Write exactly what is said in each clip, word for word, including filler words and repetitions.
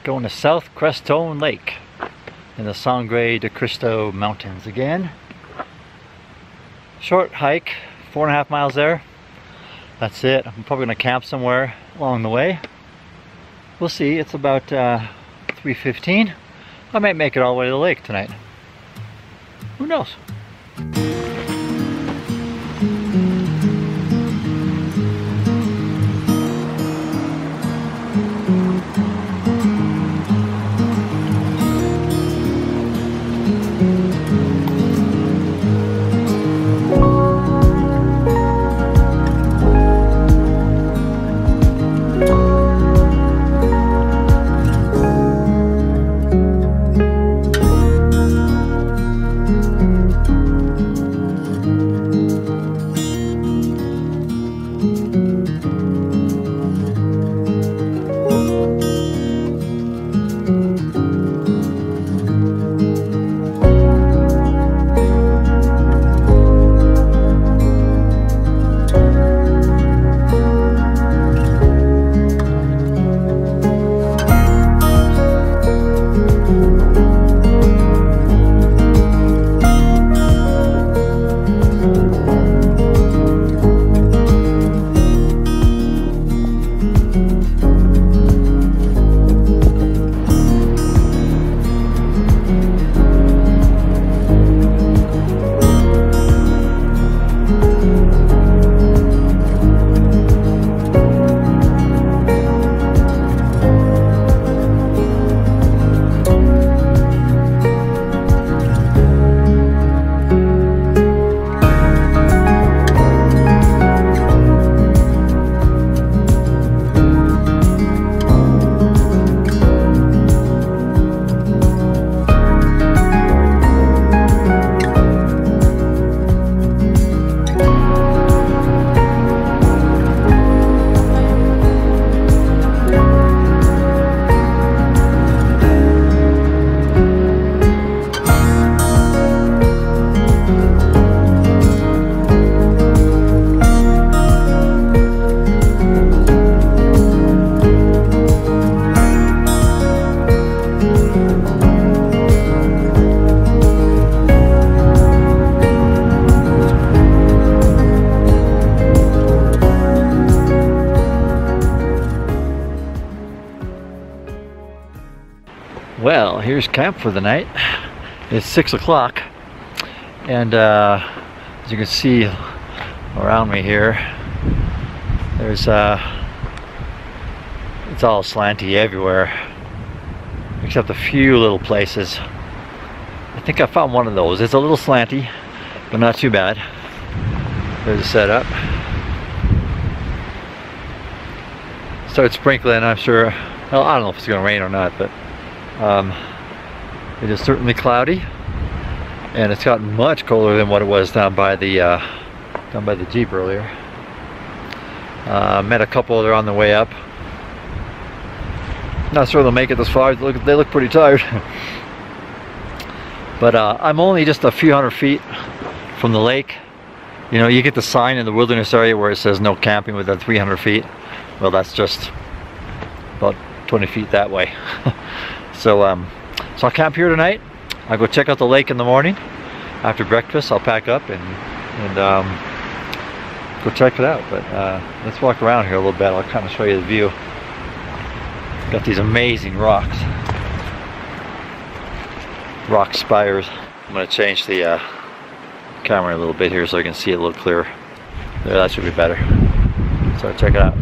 Going to South Crestone Lake in the Sangre de Cristo Mountains again. Short hike, four and a half miles there. That's it. I'm probably going to camp somewhere along the way. We'll see. It's about uh, three fifteen. I might make it all the way to the lake tonight. Who knows? Well, here's camp for the night. It's six o'clock, and uh, as you can see around me here, there's uh, it's all slanty everywhere, except a few little places. I think I found one of those. It's a little slanty, but not too bad. There's a setup. Started sprinkling, I'm sure. Well, I don't know if it's going to rain or not, but Um, it is certainly cloudy, and it's gotten much colder than what it was down by the uh, down by the Jeep earlier. Uh, met a couple that are on the way up. Not sure they'll make it this far. They look, they look pretty tired. But uh, I'm only just a few hundred feet from the lake. You know, you get the sign in the wilderness area where it says no camping within three hundred feet. Well, that's just about twenty feet that way. So, um, so I'll camp here tonight. I'll go check out the lake in the morning. After breakfast, I'll pack up and, and um, go check it out. But uh, let's walk around here a little bit. I'll kind of show you the view. Got these amazing rocks. Rock spires. I'm going to change the uh, camera a little bit here so I can see it a little clearer. There, that should be better. So check it out.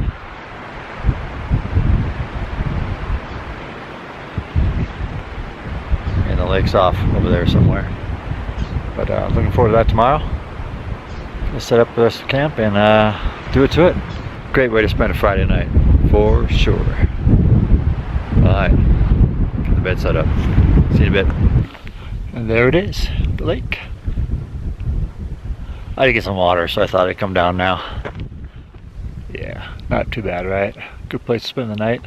The lake's off over there somewhere, but uh, looking forward to that tomorrow. We'll set up the rest of the camp and uh, do it to it. Great way to spend a Friday night, for sure. Alright, get the bed set up. See you in a bit. And there it is, the lake. I had to get some water, so I thought I'd come down now. Yeah, not too bad, right? Good place to spend the night.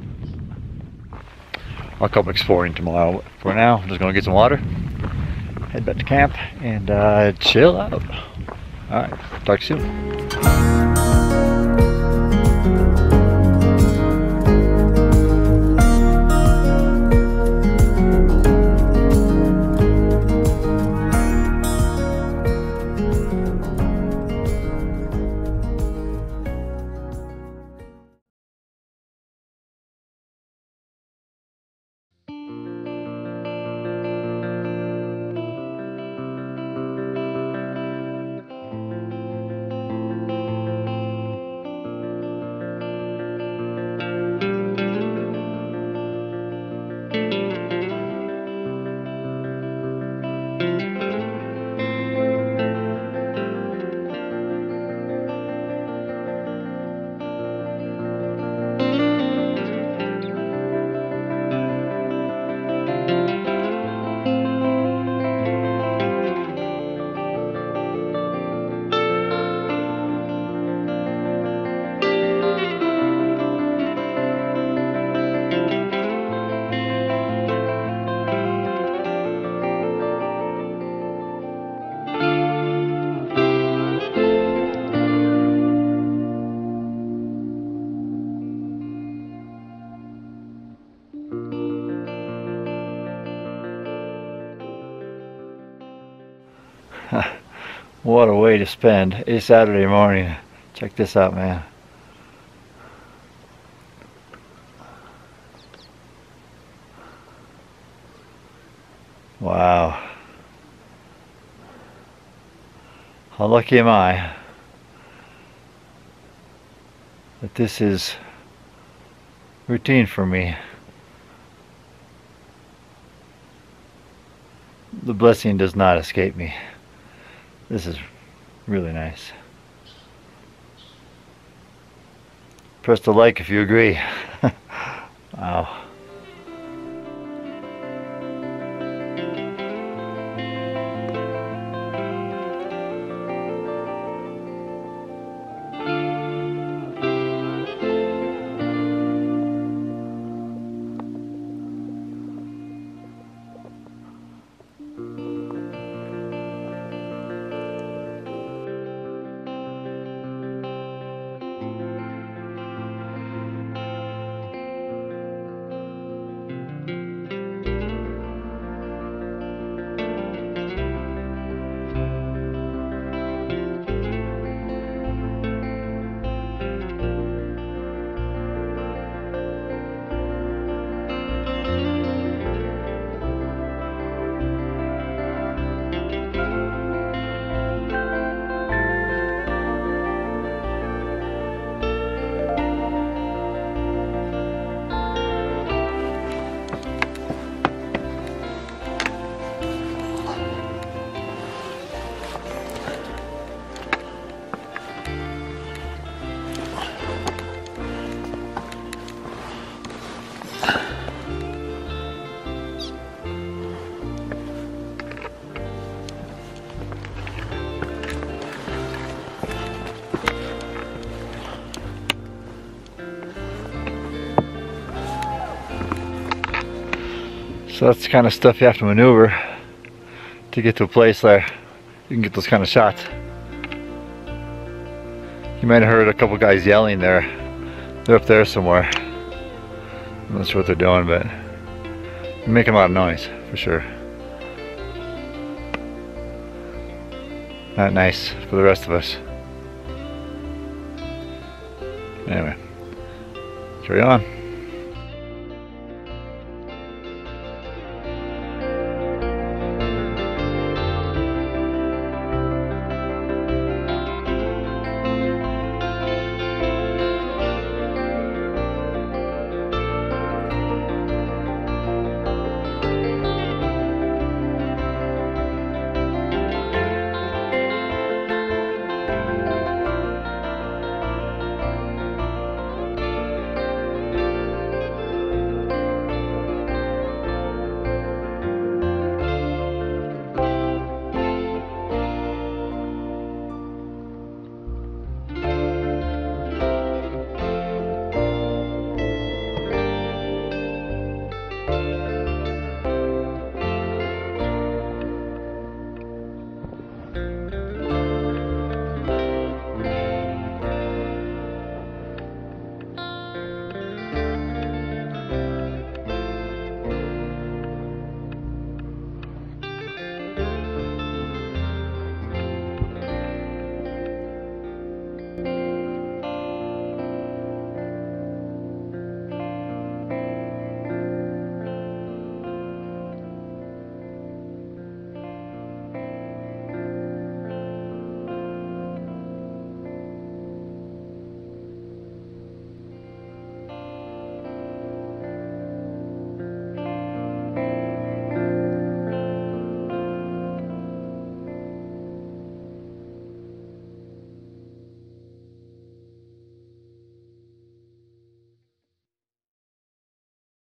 I'll come exploring tomorrow. For now, I'm just going to get some water, head back to camp and uh, chill out. Alright, talk soon. What a way to spend a Saturday morning. Check this out, man. Wow. How lucky am I that this is routine for me. The blessing does not escape me. This is really nice. Press the like if you agree. Wow. So that's the kind of stuff you have to maneuver to get to a place there you can get those kind of shots. You might have heard a couple guys yelling there. They're up there somewhere. I'm not sure what they're doing, but they're making a lot of noise for sure. Not nice for the rest of us. Anyway, carry on.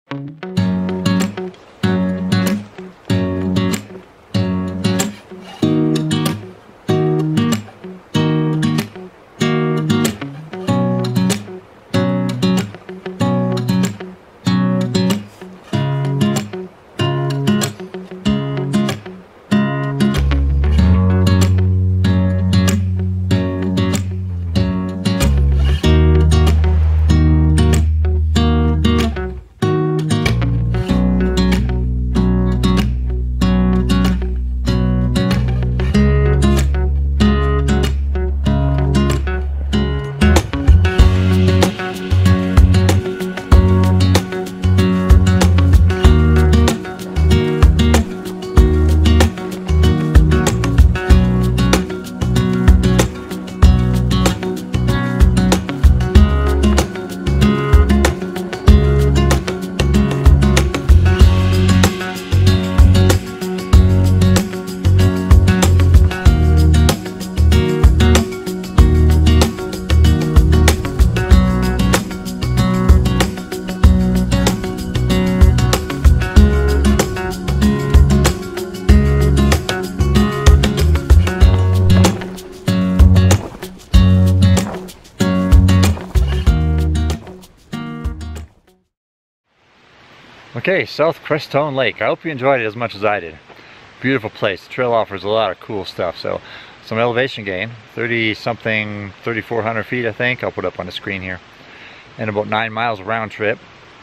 Okay, South Crestone Lake. I hope you enjoyed it as much as I did. Beautiful place. The trail offers a lot of cool stuff. So some elevation gain, thirty something, thirty-four hundred feet I think. I'll put up on the screen here. And about nine miles round trip.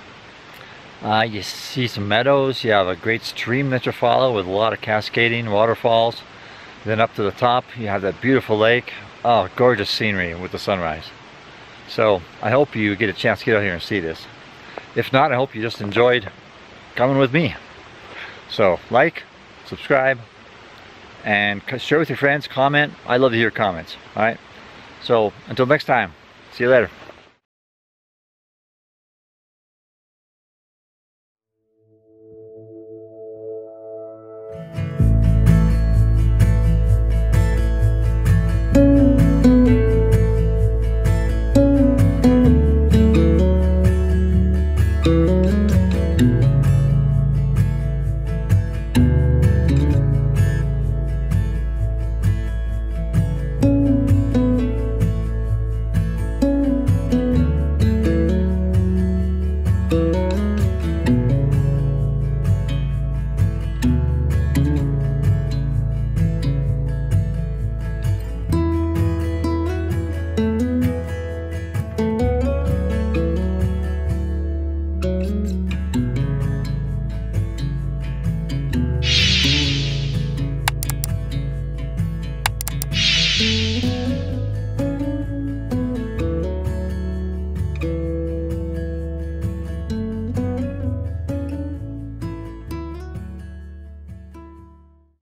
Uh, you see some meadows. You have a great stream that you follow with a lot of cascading waterfalls. Then up to the top you have that beautiful lake. Oh, gorgeous scenery with the sunrise. So I hope you get a chance to get out here and see this. If not, I hope you just enjoyed coming with me. So like, subscribe, and share with your friends, comment. I love to hear comments. Alright, so until next time, see you later. Thank you.